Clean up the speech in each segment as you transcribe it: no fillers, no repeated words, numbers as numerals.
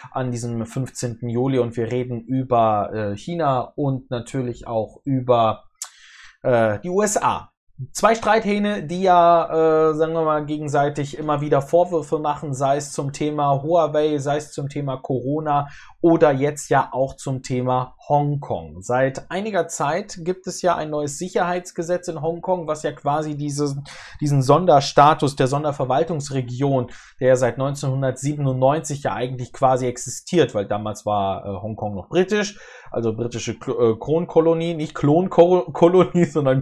an diesem 15. Juli und wir reden über China und natürlich auch über die USA. Zwei Streithähne, die ja, sagen wir mal, gegenseitig immer wieder Vorwürfe machen, sei es zum Thema Huawei, sei es zum Thema Corona oder jetzt ja auch zum Thema Hongkong. Seit einiger Zeit gibt es ja ein neues Sicherheitsgesetz in Hongkong, was ja quasi diesen Sonderstatus der Sonderverwaltungsregion, der seit 1997 ja eigentlich quasi existiert, weil damals war Hongkong noch britisch, also britische Kronkolonie, nicht Klonkolonie, sondern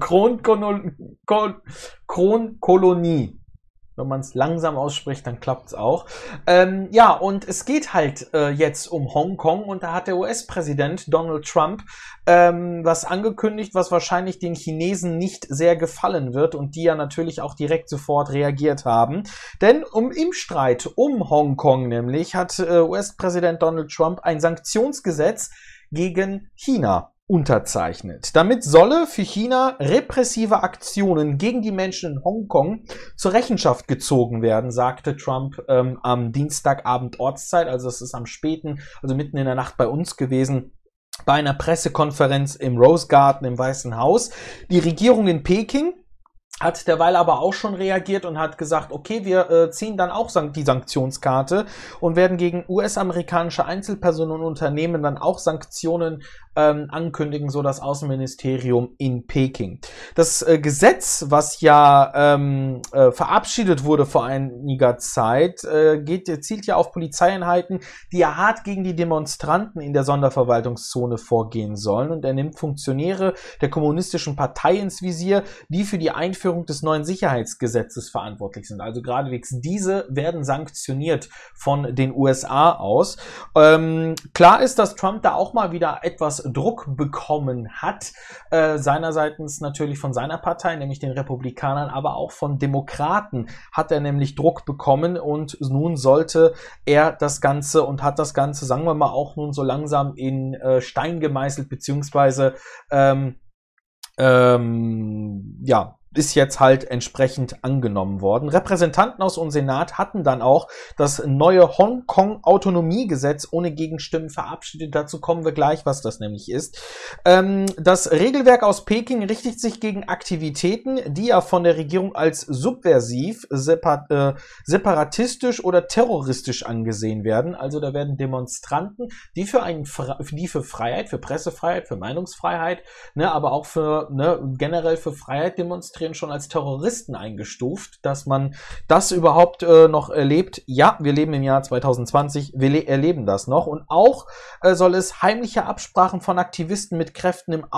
Kronkolonie. Wenn man es langsam ausspricht, dann klappt es auch. Ja, und es geht halt jetzt um Hongkong und da hat der US-Präsident Donald Trump was angekündigt, was wahrscheinlich den Chinesen nicht sehr gefallen wird und die ja natürlich auch direkt sofort reagiert haben. Denn im Streit um Hongkong nämlich hat US-Präsident Donald Trump ein Sanktionsgesetz gegen China unterzeichnet. Damit solle für China repressive Aktionen gegen die Menschen in Hongkong zur Rechenschaft gezogen werden, sagte Trump am Dienstagabend Ortszeit, also es ist am späten, also mitten in der Nacht bei uns gewesen, bei einer Pressekonferenz im Rose Garden im Weißen Haus. Die Regierung in Peking hat derweil aber auch schon reagiert und hat gesagt, okay, wir ziehen dann auch die Sanktionskarte und werden gegen US-amerikanische Einzelpersonen und Unternehmen dann auch Sanktionen ankündigen, so das Außenministerium in Peking. Das Gesetz, was ja verabschiedet wurde vor einiger Zeit, zielt ja auf Polizeieinheiten, die ja hart gegen die Demonstranten in der Sonderverwaltungszone vorgehen sollen, und er nimmt Funktionäre der kommunistischen Partei ins Visier, die für die Einführung des neuen Sicherheitsgesetzes verantwortlich sind. Also geradewegs diese werden sanktioniert von den USA aus. Klar ist, dass Trump da auch mal wieder etwas Druck bekommen hat, seinerseits natürlich von seiner Partei, nämlich den Republikanern, aber auch von Demokraten hat er nämlich Druck bekommen, und nun sollte er das Ganze und hat das Ganze, sagen wir mal, auch nun so langsam in Stein gemeißelt, beziehungsweise ja, ist jetzt halt entsprechend angenommen worden. Repräsentanten aus dem Senat hatten dann auch das neue Hongkong-Autonomiegesetz ohne Gegenstimmen verabschiedet. Dazu kommen wir gleich, was das nämlich ist. Das Regelwerk aus Peking richtet sich gegen Aktivitäten, die ja von der Regierung als subversiv, separatistisch oder terroristisch angesehen werden. Also da werden Demonstranten, die für Freiheit, für Pressefreiheit, für Meinungsfreiheit, ne, aber auch für generell für Freiheit demonstrieren, schon als Terroristen eingestuft. Dass man das überhaupt noch erlebt, ja, wir leben im Jahr 2020, wir erleben das noch. Und auch soll es heimliche Absprachen von Aktivisten mit Kräften im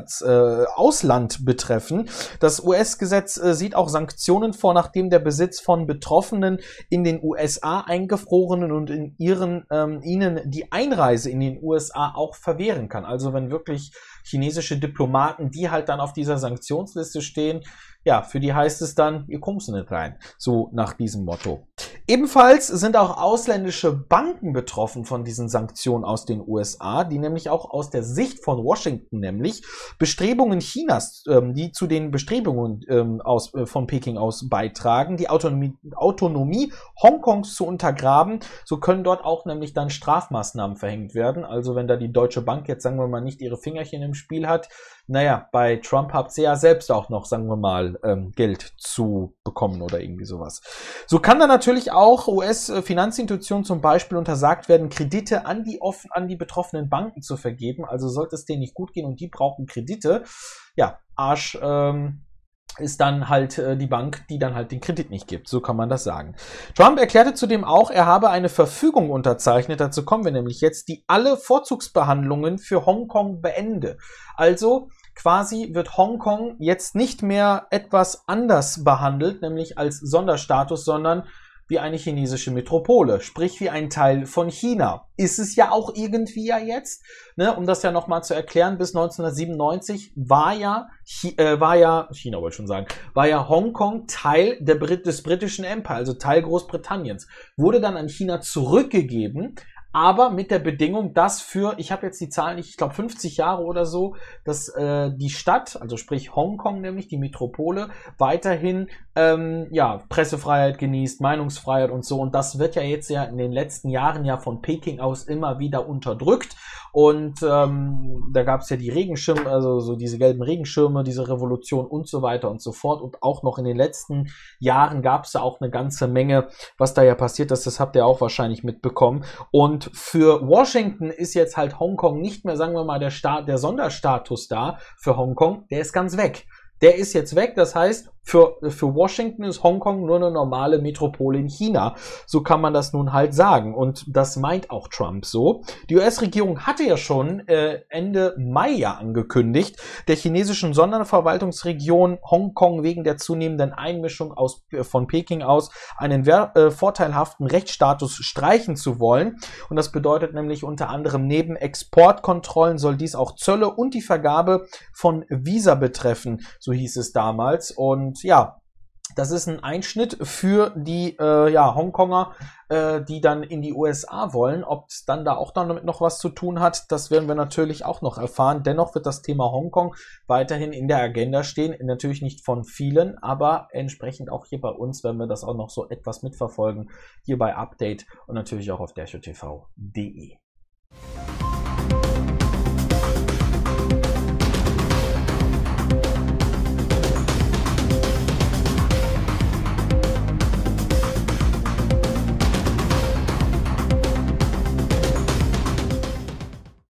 Ausland betreffen. Das US-Gesetz sieht auch Sanktionen vor, nachdem der Besitz von Betroffenen in den USA eingefrorenen und ihnen die Einreise in den USA auch verwehren kann. Also wenn wirklich chinesische Diplomaten, die halt dann auf dieser Sanktionsliste stehen, ja, für die heißt es dann, ihr kommst nicht rein. So nach diesem Motto. Ebenfalls sind auch ausländische Banken betroffen von diesen Sanktionen aus den USA, die nämlich auch aus der Sicht von Washington nämlich Bestrebungen Chinas, die zu den Bestrebungen von Peking aus beitragen, die Autonomie Hongkongs zu untergraben. So können dort auch nämlich dann Strafmaßnahmen verhängt werden. Also wenn da die Deutsche Bank jetzt, sagen wir mal, nicht ihre Fingerchen im Spiel hat, naja, bei Trump habt sie ja selbst auch noch, sagen wir mal, Geld zu bekommen oder irgendwie sowas. So kann dann natürlich auch US-Finanzinstitutionen zum Beispiel untersagt werden, Kredite an die betroffenen Banken zu vergeben. Also sollte es denen nicht gut gehen und die brauchen Kredite, ja, Arsch ist dann halt die Bank, die dann halt den Kredit nicht gibt. So kann man das sagen. Trump erklärte zudem auch, er habe eine Verfügung unterzeichnet, dazu kommen wir nämlich jetzt, die alle Vorzugsbehandlungen für Hongkong beende. Also quasi wird Hongkong jetzt nicht mehr etwas anders behandelt, nämlich als Sonderstatus, sondern wie eine chinesische Metropole, sprich wie ein Teil von China. Ist es ja auch irgendwie ja jetzt, ne? Um das ja nochmal zu erklären, bis 1997 war ja Hongkong Teil des britischen Empire, also Teil Großbritanniens, wurde dann an China zurückgegeben, aber mit der Bedingung, dass für, ich habe jetzt die Zahlen nicht, ich glaube 50 Jahre oder so, dass die Stadt, also sprich Hongkong nämlich, die Metropole, weiterhin ja, Pressefreiheit genießt, Meinungsfreiheit und so. Und das wird ja jetzt ja in den letzten Jahren ja von Peking aus immer wieder unterdrückt. Und da gab es ja die Regenschirme, also so diese gelben Regenschirme, diese Revolution und so weiter und so fort. Und auch noch in den letzten Jahren gab es ja auch eine ganze Menge, was da ja passiert ist. Das habt ihr auch wahrscheinlich mitbekommen. Und für Washington ist jetzt halt Hongkong nicht mehr, sagen wir mal, der Sonderstatus da für Hongkong. Der ist ganz weg. Der ist jetzt weg, das heißt, für Washington ist Hongkong nur eine normale Metropole in China. So kann man das nun halt sagen. Und das meint auch Trump so. Die US-Regierung hatte ja schon Ende Mai ja angekündigt, der chinesischen Sonderverwaltungsregion Hongkong wegen der zunehmenden Einmischung von Peking aus einen vorteilhaften Rechtsstatus streichen zu wollen. Und das bedeutet nämlich unter anderem neben Exportkontrollen soll dies auch Zölle und die Vergabe von Visa betreffen, so hieß es damals. Und ja, das ist ein Einschnitt für die ja, Hongkonger, die dann in die USA wollen. Ob es dann da auch damit noch was zu tun hat, das werden wir natürlich auch noch erfahren. Dennoch wird das Thema Hongkong weiterhin in der Agenda stehen. Natürlich nicht von vielen, aber entsprechend auch hier bei uns werden wir das auch noch so etwas mitverfolgen. Hier bei Update und natürlich auch auf dershowtv.de.